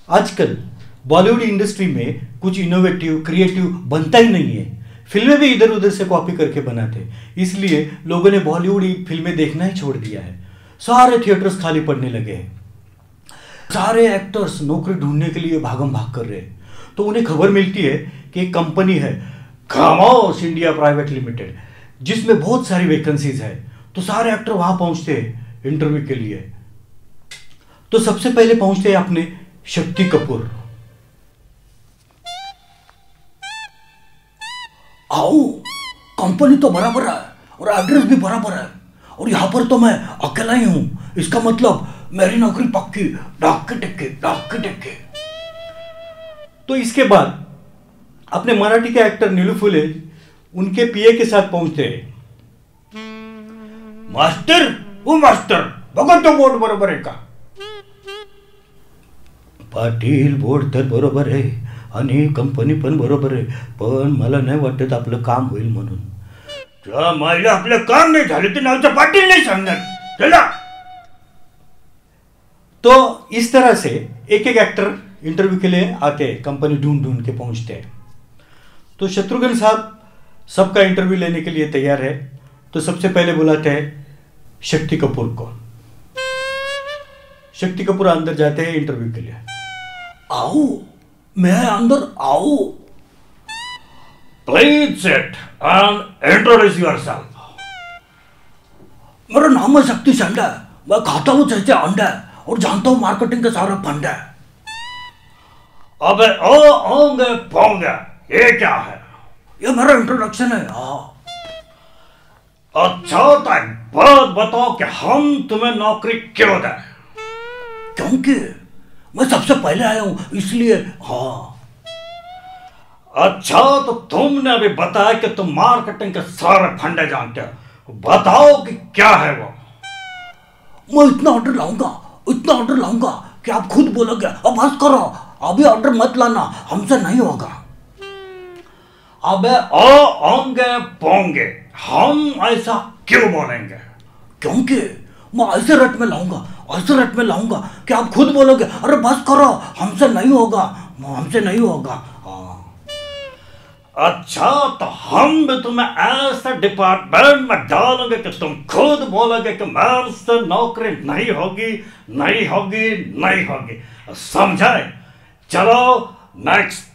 आजकल बॉलीवुड इंडस्ट्री में कुछ इनोवेटिव क्रिएटिव बनता ही नहीं है। फिल्में भी इधर उधर से कॉपी करके बनाते, इसलिए लोगों ने बॉलीवुड फिल्में देखना ही छोड़ दिया है। सारे थिएटर्स खाली पड़ने लगे हैं, सारे एक्टर्स नौकरी ढूंढने के लिए भागम भाग कर रहे हैं। तो उन्हें खबर मिलती है कि एक कंपनी है खामोश इंडिया प्राइवेट लिमिटेड, जिसमें बहुत सारी वैकेंसीज है। तो सारे एक्टर वहां पहुंचते हैं इंटरव्यू के लिए। तो सबसे पहले पहुंचते हैं अपने शक्ति कपूर। आओ, कंपनी तो बराबर है और एड्रेस भी बराबर है और यहां पर तो मैं अकेला ही हूं, इसका मतलब मेरी नौकरी पक्की, डाके टिक्के। तो इसके बाद अपने मराठी के एक्टर नीलू फुले उनके पीए के साथ पहुंचते हैं। मास्टर, ओ मास्टर, बघा तो बोर्ड बरोबर आहे का? पाटील, बोर्ड तर बरोबर आहे आणि कंपनी पण बरोबर आहे, पण मला नाही वाटत आपलं काम होईल म्हणून. त्या मायला आपलं काम नाही झालं तर नावचं पाटील नाही सांगणार चला. तो इस तरह से एक एक एक्टर इंटरव्यू के लिए आते हैं, कंपनी ढूंढ ढूंढ के पहुंचते हैं। तो शत्रुघ्न साहब सबका इंटरव्यू लेने के लिए तैयार है। तो सबसे पहले बुलाते हैं शक्ति कपूर को। शक्ति कपूर अंदर जाते हैं इंटरव्यू के लिए। आओ, मैं अंदर आओ। Please sit and introduce yourself. मेरा नाम है शक्ति संडा, मैं खाता हूं जैसे अंडा और जानता हूं मार्केटिंग के सारे फंडा। अबे ओ ओंगे पोंगे, ये क्या है? ये मेरा इंट्रोडक्शन है। हाँ, अच्छा तो एक बात बताओ कि हम तुम्हें नौकरी क्यों दें? क्योंकि मैं सबसे पहले आया हूं इसलिए। हाँ, अच्छा तो तुमने अभी बताया कि तुम मार्केटिंग के सारे फंडे जानते हो, बताओ कि क्या है वो? मैं इतना ऑर्डर लाऊंगा कि आप खुद बोलोगे अब बस करो, अभी ऑर्डर मत लाना, हमसे नहीं होगा। अबे ओ ओंगे पोंगे, हम ऐसा क्यों बोलेंगे? क्योंकि मैं ऐसे रेट में लाऊंगा कि आप खुद बोलोगे अरे बस करो, हमसे नहीं होगा। हाँ, अच्छा तो हम भी तुम्हें ऐसा डिपार्टमेंट में डालेंगे कि तुम खुद बोलोगे कि मेरे से नौकरी नहीं होगी। समझे? चलो नेक्स्ट